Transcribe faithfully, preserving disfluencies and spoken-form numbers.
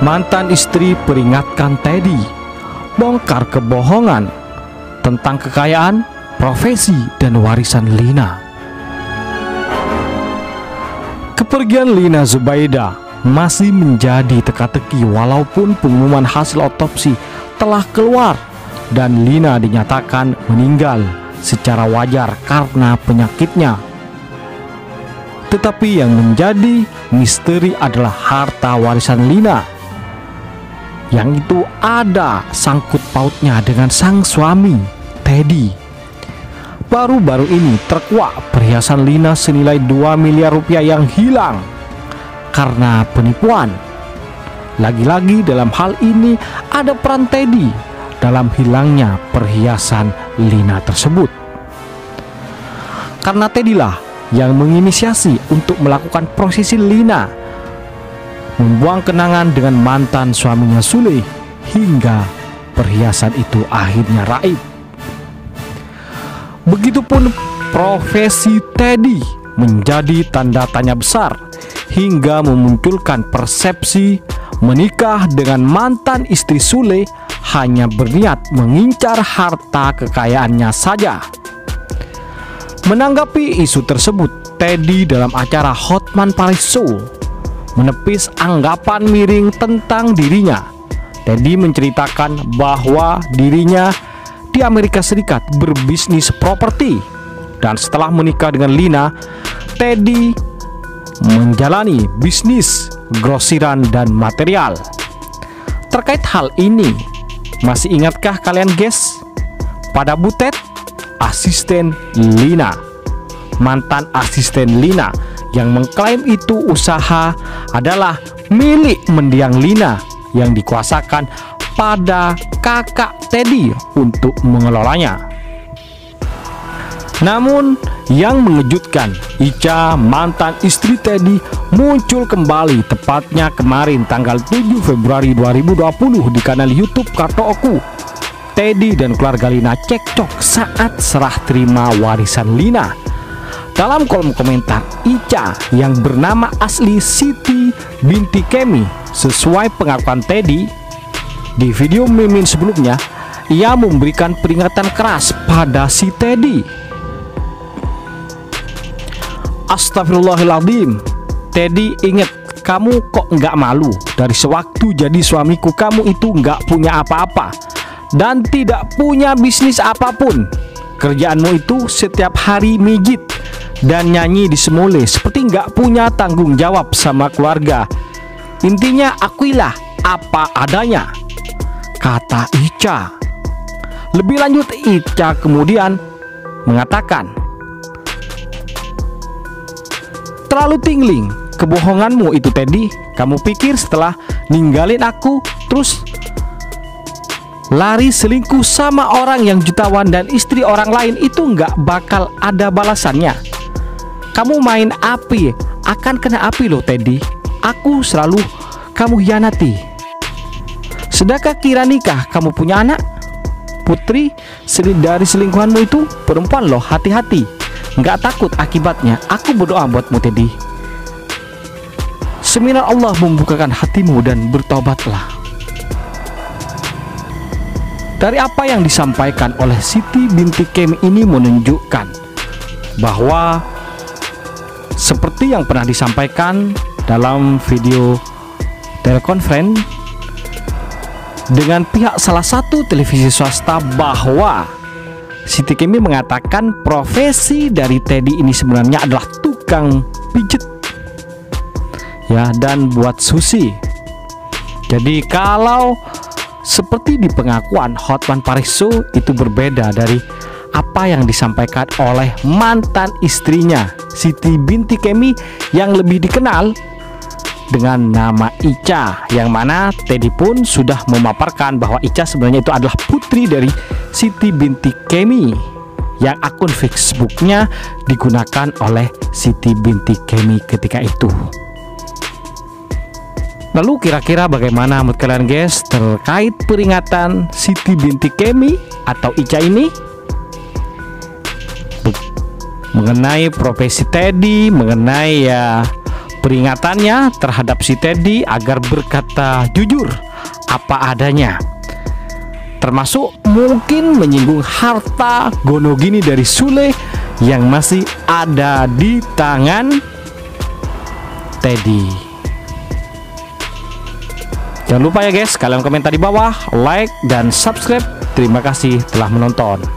mantan istri peringatkan Teddy bongkar kebohongan tentang kekayaan, profesi, dan warisan Lina. Kepergian Lina Zubaida masih menjadi teka-teki walaupun pengumuman hasil otopsi telah keluar dan Lina dinyatakan meninggal secara wajar karena penyakitnya. Tetapi yang menjadi misteri adalah harta warisan Lina, yang itu ada sangkut pautnya dengan sang suami, Teddy. Baru-baru ini terkuak perhiasan Lina senilai dua miliar rupiah yang hilang karena penipuan. Lagi-lagi dalam hal ini ada peran Teddy dalam hilangnya perhiasan Lina tersebut. Karena Teddy lah yang menginisiasi untuk melakukan prosesi Lina membuang kenangan dengan mantan suaminya Sule hingga perhiasan itu akhirnya raib. Begitupun profesi Teddy menjadi tanda tanya besar hingga memunculkan persepsi menikah dengan mantan istri Sule hanya berniat mengincar harta kekayaannya saja. Menanggapi isu tersebut, Teddy dalam acara Hotman Paris Show menepis anggapan miring tentang dirinya. Teddy menceritakan bahwa dirinya di Amerika Serikat berbisnis properti, dan setelah menikah dengan Lina, Teddy menjalani bisnis grosiran dan material. Terkait hal ini, masih ingatkah kalian guys pada Butet, asisten Lina, mantan asisten Lina yang mengklaim itu usaha adalah milik mendiang Lina yang dikuasakan pada kakak Teddy untuk mengelolanya. Namun yang mengejutkan, Ica, mantan istri Teddy, muncul kembali tepatnya kemarin tanggal tujuh Februari dua ribu dua puluh di kanal YouTube Kartoku. Teddy dan keluarga Lina cekcok saat serah terima warisan Lina. Dalam kolom komentar, Ica yang bernama asli Siti binti Kemi sesuai pengakuan Teddy di video Mimin sebelumnya, ia memberikan peringatan keras pada si Teddy. Astagfirullahaladzim, Teddy, ingat, kamu kok nggak malu? Dari sewaktu jadi suamiku kamu itu nggak punya apa-apa dan tidak punya bisnis apapun. Kerjaanmu itu setiap hari mijit dan nyanyi di semule seperti nggak punya tanggung jawab sama keluarga. Intinya akuilah apa adanya, kata Ica. Lebih lanjut, Ica kemudian mengatakan, terlalu tingling kebohonganmu itu Teddy. Kamu pikir setelah ninggalin aku terus lari selingkuh sama orang yang jutawan dan istri orang lain itu nggak bakal ada balasannya? Kamu main api akan kena api loh Teddy. Aku selalu kamu hianati. Sedangkan kira nikah kamu punya anak putri dari selingkuhanmu itu perempuan loh, hati-hati, nggak takut akibatnya. Aku berdoa buatmu Teddy, semoga Allah membukakan hatimu dan bertobatlah. Dari apa yang disampaikan oleh Siti binti Kemi ini menunjukkan bahwa seperti yang pernah disampaikan dalam video telekonferensi dengan pihak salah satu televisi swasta, bahwa Siti Kemi mengatakan profesi dari Teddy ini sebenarnya adalah tukang pijet ya, dan buat sushi. Jadi kalau seperti di pengakuan Hotman Paris Show itu berbeda dari apa yang disampaikan oleh mantan istrinya Siti binti Kemi yang lebih dikenal dengan nama Ica, yang mana Teddy pun sudah memaparkan bahwa Ica sebenarnya itu adalah putri dari Siti binti Kemi yang akun Facebooknya digunakan oleh Siti binti Kemi ketika itu. Lalu kira-kira bagaimana menurut kalian guys terkait peringatan Siti binti Kemi atau Ica ini? Mengenai profesi Teddy, mengenai ya peringatannya terhadap si Teddy agar berkata jujur apa adanya, termasuk mungkin menyinggung harta Gonogini dari Sule yang masih ada di tangan Teddy. Jangan lupa ya guys, kalian komentar di bawah, like dan subscribe. Terima kasih telah menonton.